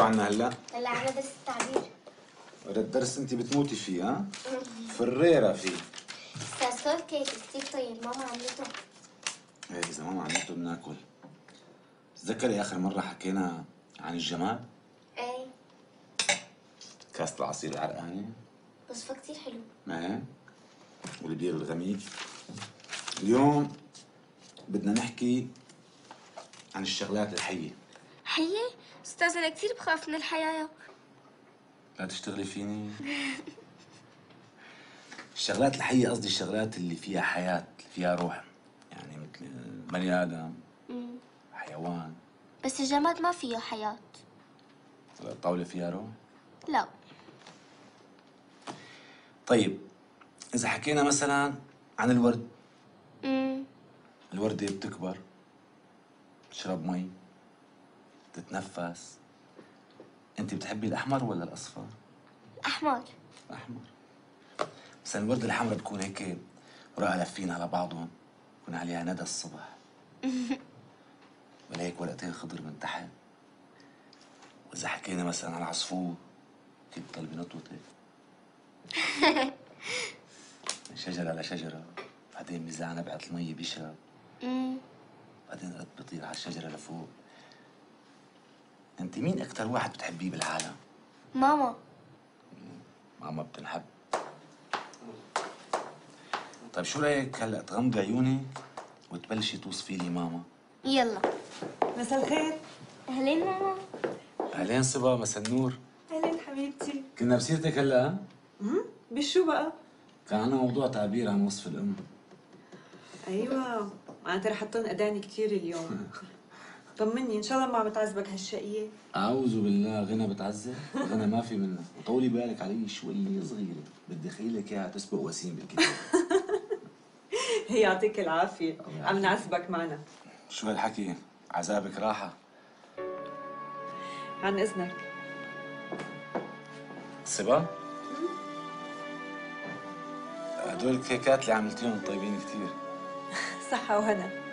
شو عنا هلا؟ هلا عنا درس التعبير. ولا الدرس انت بتموتي فيه ها؟ فريرة فيه. استاذ سول كيك كثير طيب، ماما عملته. ايه اذا ماما عملته بناكل. تذكري اخر مرة حكينا عن الجمال؟ ايه كاسة العصير العرقانة؟ وصفة كثير حلو. ايه والبير الغميق. اليوم بدنا نحكي عن الشغلات الحية. حية؟ استاذ انا كثير بخاف من الحياة. لا تشتغلي فيني. الشغلات الحية قصدي الشغلات اللي فيها حياة، اللي فيها روح، يعني مثل بني آدم، حيوان. بس الجماد ما فيه حياة. الطاولة فيها روح؟ لا. طيب إذا حكينا مثلا عن الورد. الوردة بتكبر، تشرب مي، تتنفس. أنت بتحبي الأحمر ولا الأصفر؟ الأحمر. الأحمر. مثلا الوردة الحمراء بتكون هيك ورقها لافين على بعضهم، بكون عليها ندى الصبح. ولا هيك ورقتين خضر من تحت. وإذا حكينا مثلا عن العصفور كيف بضل بنطوط هيك. من شجرة لشجرة، بعدين بيزع نبعة المي بيشرب. بعدين رد بيطير على الشجرة لفوق. انت مين أكتر واحد بتحبيه بالعالم؟ ماما. ماما بتنحب. طيب شو رأيك هلا تغمضي عيونك وتبلشي توصفي لي ماما؟ يلا. مساء الخير. اهلين ماما. أهلين صبا، مساء النور. اهلين حبيبتي. كنا بسيرتك هلا؟ بشو بقى؟ كان عنا موضوع تعبير عن وصف الأم. ايوه معناتها رح تطن اذاني كثير اليوم. طمني ان شاء الله ما عم بتعذبك هالشقيه. أعوذ بالله، غنى بتعذب؟ غنى ما في منها، وطولي بالك علي شوي صغيرة، بدي خيلك إياها تسبق وسيم بالكتاب. هي يعطيك العافيه، عم نعذبك معنا. شو هالحكي؟ عذابك راحة. عن اذنك. صبا؟ هدول الكيكات اللي عملتيهم طيبين كثير. صحه وهنا.